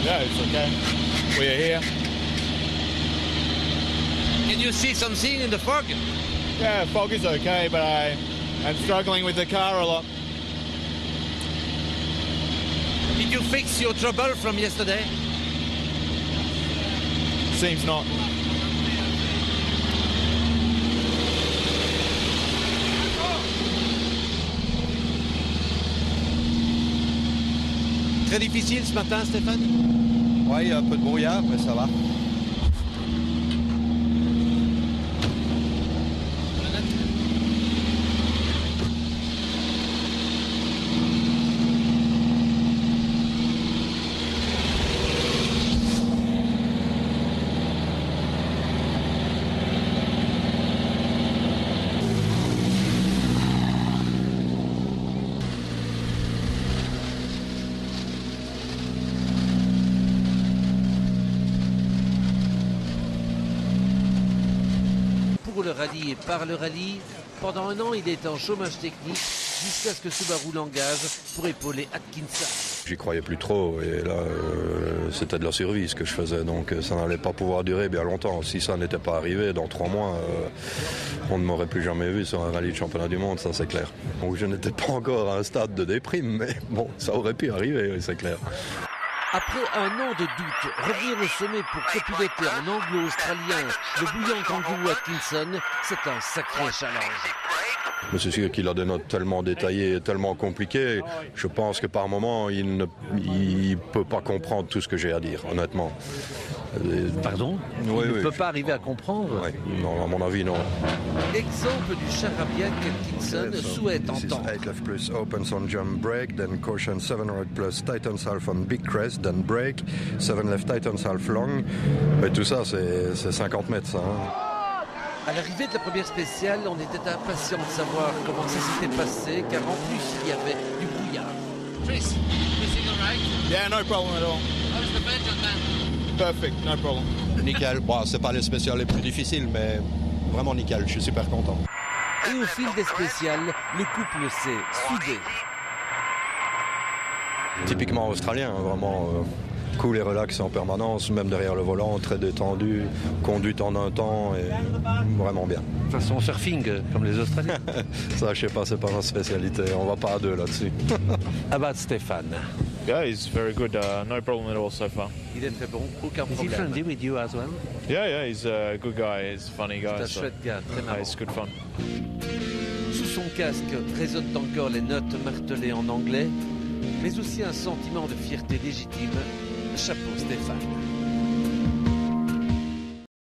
Yeah, it's okay. We are here. Can you see something in the fog? Yeah, fog is okay, but I'm struggling with the car a lot. Did you fix your trouble from yesterday? Seems not. Très difficile ce matin, Stéphane? Oui, il y a un peu de brouillard, mais ça va. Pour le rallye et par le rallye, pendant un an, il est en chômage technique jusqu'à ce que Subaru l'engage pour épauler Ch.Atkinson. J'y croyais plus trop et là c'était de la survie ce que je faisais, donc ça n'allait pas pouvoir durer bien longtemps. Si ça n'était pas arrivé dans 3 mois, on ne m'aurait plus jamais vu sur un rallye de championnat du monde, ça c'est clair. Donc je n'étais pas encore à un stade de déprime, mais bon, ça aurait pu arriver, oui, c'est clair. Après un an de doute, revenir au sommet pour copiloter en anglo-australien le bouillant kangourou Atkinson, c'est un sacré challenge. Mais c'est sûr qu'il a des notes tellement détaillées et tellement compliquées, je pense que par moment il ne peut pas comprendre tout ce que j'ai à dire, honnêtement. Pardon? Oui, Il ne peut pas arriver à comprendre? Oui, non, à mon avis, non. Exemple du charabia qu'Atkinson souhaite entendre. 8 left plus opens on jump brake, then caution 7 right plus tightens half on big crest, then brake, 7 left tightens half long. Et tout ça, c'est 50 mètres, ça. Hein. À l'arrivée de la première spéciale, on était impatient de savoir comment ça s'était passé, car en plus, il y avait du brouillard. Chris, everything all right? Yeah, no problem at all. How is the Belgian man? Perfect, no problem. Nickel. Bon, c'est pas les spéciales les plus difficiles, mais vraiment nickel. Je suis super content. Et au fil des spéciales, le couple s'est soudé. Typiquement australien, vraiment cool et relax en permanence, même derrière le volant, très détendu, conduite en un temps et vraiment bien. Façon surfing, comme les Australiens. Ça, je sais pas, c'est pas ma spécialité, on va pas à deux là-dessus. About Stéphane. Yeah, he's very good. No problem at all so far. Il est très bon, aucun Is he problème. friendly with you as well? Yeah, he's a good guy. He's a funny guy. C'est un so, chouette gars, très marrant. it's good fun. Sous son casque résonnent encore les notes martelées en anglais, mais aussi un sentiment de fierté légitime. Chapeau Stéphane.